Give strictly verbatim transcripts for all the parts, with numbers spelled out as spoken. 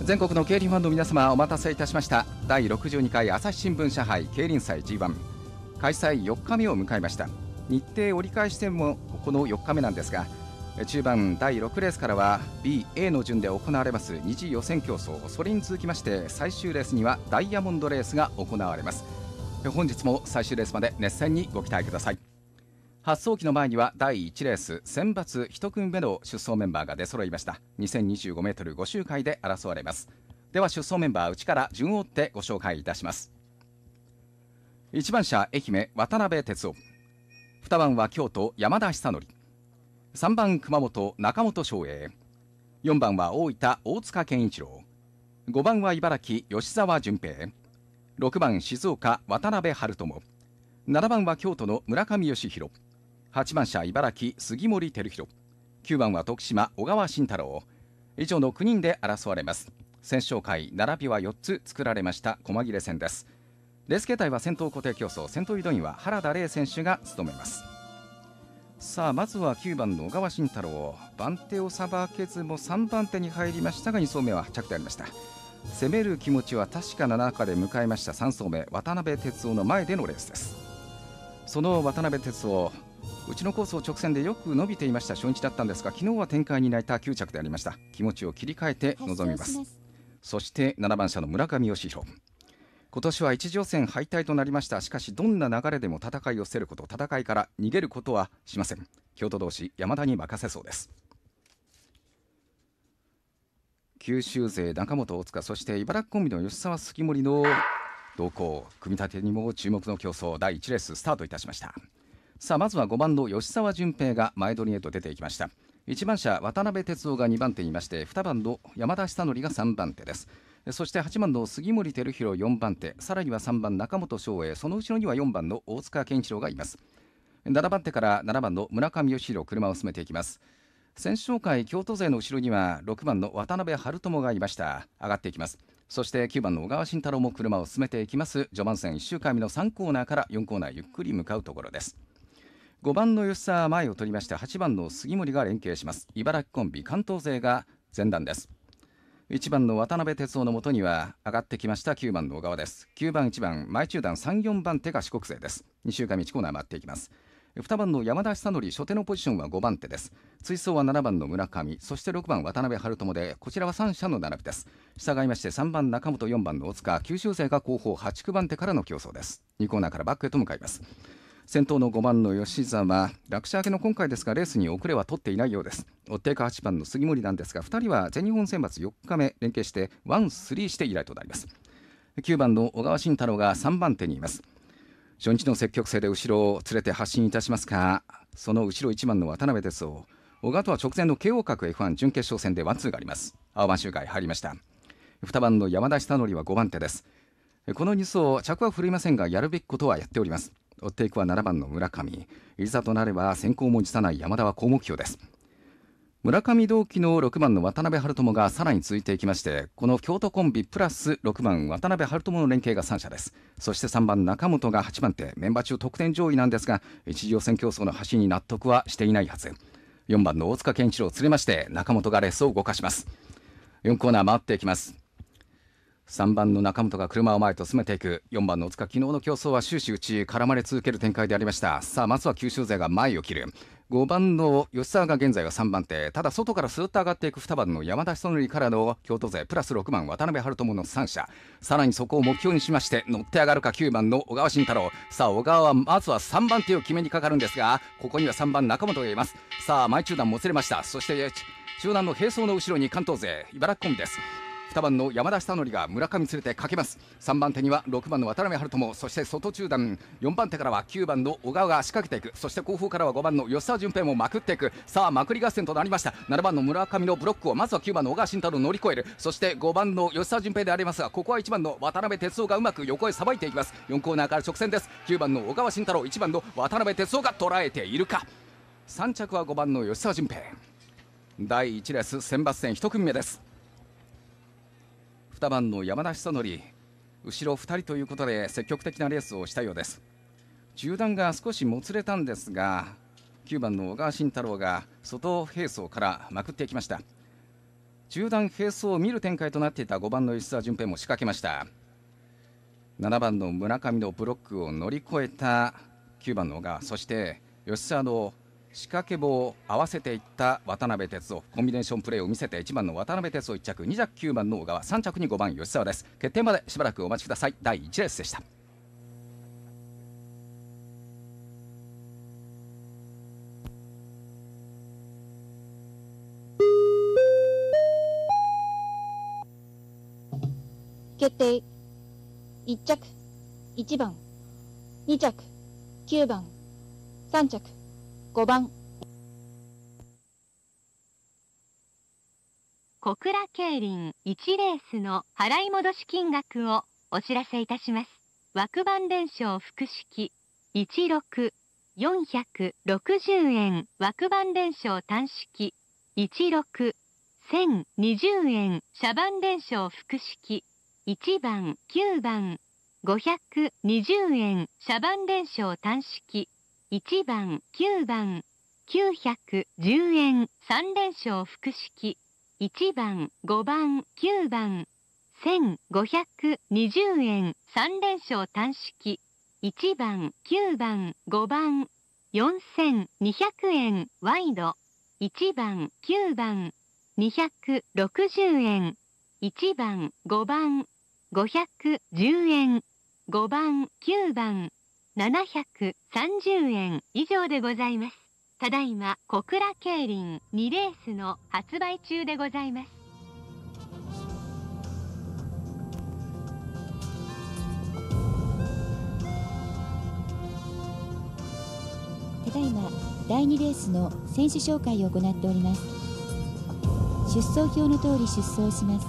全国の競輪ファンの皆様、お待たせいたしました。だいろくじゅうにかい朝日新聞社杯競輪祭 ジーワン 開催よっかめを迎えました。日程折り返し戦もこのよっかめなんですが、中盤だいろくレースからは ビーエー の順で行われますに次予選競争、それに続きまして最終レースにはダイヤモンドレースが行われます。本日も最終レースまで熱戦にご期待ください。発走期の前にはだいいちレース選抜いち組目の出走メンバーが出揃いました。 にせんにじゅうごメートルご周回で争われます。では出走メンバー内から順を追ってご紹介いたします。いちばん車愛媛渡辺哲夫、にばんは京都山田久典、さんばん熊本中本翔英、よんばんは大分大塚健一郎、ごばんは茨城吉澤純平、ろくばん静岡渡辺晴友、ななばんは京都の村上義弘、はちばん車茨城杉森照弘、きゅうばんは徳島小川慎太郎。以上のきゅうにんで争われます。選手会並びはよっつ作られました細切れ戦です。レース形態は先頭固定競争、先頭移動員は原田玲選手が務めます。さあまずはきゅうばんの小川慎太郎、番手をさばけずもさんばん手に入りましたがに走目は着でありました。攻める気持ちは確かな中で迎えましたさん走目渡辺哲夫の前でのレースです。その渡辺哲夫、うちのコースを直線でよく伸びていました初日だったんですが、昨日は展開に泣いたきゅう着でありました。気持ちを切り替えて臨みます。そしてななばん車の村上義弘、今年は一次予選敗退となりました。しかしどんな流れでも戦いを捨てること、戦いから逃げることはしません。京都同士山田に任せそうです。九州勢中本大塚、そして茨城コンビの吉澤杉森の動向、組み立てにも注目の競争、だいいちレーススタートいたしました。さあまずはごばんの吉澤純平が前取りへと出ていきました。いちばん車渡辺哲夫がにばん手にいまして、にばんの山田久典がさんばん手です。そしてはちばんの杉森照弘よんばん手、さらにはさんばん中本翔英、その後ろにはよんばんの大塚健一郎がいます。ななばん手からななばんの村上義弘、車を進めていきます。選手紹介京都勢の後ろにはろくばんの渡辺晴友がいました。上がっていきます。そしてきゅうばんの小川慎太郎も車を進めていきます。序盤戦いっ周回目のさんコーナーからよんコーナーゆっくり向かうところです。ごばんの吉沢前を取りまして、はちばんの杉森が連携します。茨城コンビ関東勢が前段です。いちばんの渡辺哲夫のもとには上がってきましたきゅうばんの小川です。きゅうばんいちばん前中段さん、よんばん手が四国勢です。に周回目いちコーナー回っていきます。にばんの山田久典、初手のポジションはごばん手です。追走はななばんの村上、そしてろくばん渡辺晴友で、こちらはさん車の並びです。従いましてさんばん中本、よんばんの大塚、九州勢が後方はち、きゅうばん手からの競争です。にコーナーからバックへと向かいます。先頭のごばんの吉澤、落車明けの今回ですがレースに遅れは取っていないようです。追っていくはちばんの杉森なんですが、ふたりは全日本選抜よっかめ連携してワン、スリーして以来となります。きゅうばんの小川慎太郎がさんばん手にいます。初日の積極性で後ろを連れて発進いたしますが、その後ろいちばんの渡辺哲夫、小川とは直前の慶応角 エフワン 準決勝戦でワンツーがあります。青番周回入りました。にばんの山田久典はごばん手です。このに走着は振るいませんが、やるべきことはやっております。追っていくはななばんの村上、いざとなれば先行も辞さない山田は好目標です。村上同期のろくばんの渡辺晴友がさらに続いていきまして、この京都コンビプラスろくばん渡辺晴友の連携がさん車です。そしてさんばん中本がはちばん手、メンバー中得点上位なんですが、一次予選競争の走りに納得はしていないはず。よんばんの大塚健一郎を連れまして中本がレースを動かします。よんコーナー回っていきます。さんばんの中本が車を前と進めていく。よんばんの大塚、昨日の競争は終始内絡まれ続ける展開でありました。さあまずは九州勢が前を切る。ごばんの吉沢が現在はさんばん手、ただ外からスーッと上がっていくにばんの山田久典からの京都勢プラスろくばん渡辺晴友のさん車、さらにそこを目標にしまして乗って上がるかきゅうばんの小川慎太郎。さあ小川はまずはさんばん手を決めにかかるんですが、ここにはさんばん中本がいます。さあ前中段もつれました。そして中段の並走の後ろに関東勢茨城コンビです。にばんの山田久典が村上連れてかけます。さんばん手にはろくばんの渡辺晴友、そして外中段よんばん手からはきゅうばんの小川が仕掛けていく。そして後方からはごばんの吉沢純平もまくっていく。さあまくり合戦となりました。ななばんの村上のブロックをまずはきゅうばんの小川慎太郎乗り越える。そしてごばんの吉沢純平でありますが、ここはいちばんの渡辺哲夫がうまく横へさばいていきます。よんコーナーから直線です。きゅうばんの小川慎太郎、いちばんの渡辺哲夫が捉えているか。さん着はごばんの吉沢純平。だいいちレース選抜戦いち組目です。にばんの山田久典、後ろふたりということで積極的なレースをしたようです。中段が少しもつれたんですが、きゅうばんの小川慎太郎が外並走からまくっていきました。 中段並走を見る展開となっていたごばんの吉澤純平も仕掛けました。ななばんの村上のブロックを乗り越えたきゅうばんの小川、そして吉澤の仕掛け棒を合わせていった渡辺哲夫、コンビネーションプレーを見せていちばんの渡辺哲夫いっ着、に着きゅうばんの小川、さん着にごばん吉澤です。決定までしばらくお待ちください。だいいちレースでした。 決定。いっ着いちばん、に着きゅうばん、さん着ごばん。 小倉競輪いちレースの払い戻し金額をお知らせいたします。枠番伝承複式いちろくよんひゃくろくじゅうえん、枠番伝承単式いちろくせんにじゅうえん、車番伝承複式いちばんきゅうばんごひゃくにじゅうえん、車番伝承単式いちばんきゅうばんきゅうひゃくじゅうえん、さん連勝複式いちばんごばんきゅうばんせんごひゃくにじゅうえん、さん連勝単式いちばんきゅうばんごばんよんせんにひゃくえんワイドいちばんきゅうばんにひゃくろくじゅうえんいちばんごばんごひゃくじゅうえんごばんきゅうばんななひゃくさんじゅうえん以上でございます。ただいま小倉競輪にレースの発売中でございます。 ただいまだいにレースの選手紹介を行っております。出走表の通り出走します。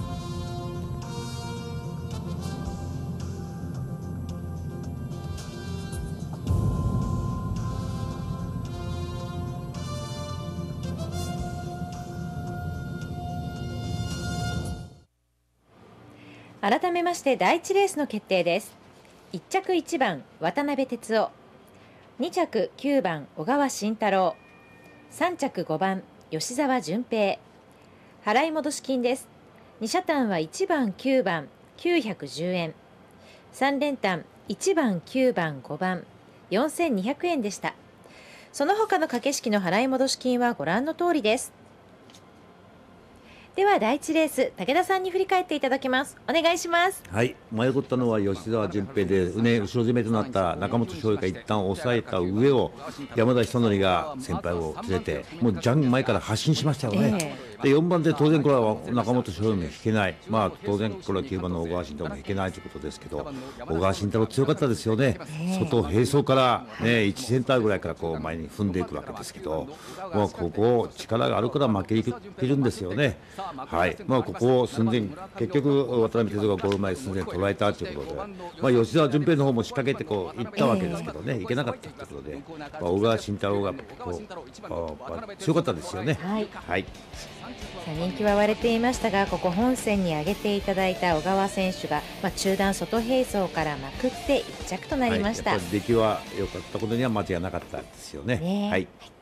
改めましてだいいちレースの決定です。いっ着いちばん渡辺哲夫、に着きゅうばん小川慎太郎、さん着ごばん吉澤純平。払い戻し金です。に車単はいちばんきゅうばんきゅうひゃくじゅうえん、さん連単いちばんきゅうばんごばんよんせんにひゃくえんでした。その他の掛け式の払い戻し金はご覧の通りです。ではだいいちレース、武田さんに振り返っていただきます。お願いします。 はい、迷ったのは吉澤純平で、ね、後ろ攻めとなった中本翔が一旦抑えた上を山田久典が先輩を連れてもうジャン前から発進しましたよね、えー、でよんばんで当然これは中本翔も引けない、まあ、当然これはきゅうばんの小川慎太郎も引けないということですけど、小川慎太郎強かったですよね、えー、外並走から、ね、いちセンターぐらいからこう前に踏んでいくわけですけど、もうここ力があるから負けきるんですよね。はい、まあ、ここを寸前、結局渡辺哲夫がゴール前寸前捉えたということで、まあ、吉澤純平の方も仕掛けてこういったわけですけどね、いけなかったということで、まあ、小川慎太郎がこう、まあ、強かったですよね。はい、はい、 さあ人気は割れていましたが、ここ本戦に上げていただいた小川選手が、まあ、中段外並走からまくっていっ着となりました。 はい、やっぱり出来は良かったことには間違いなかったですよね。ね、はい。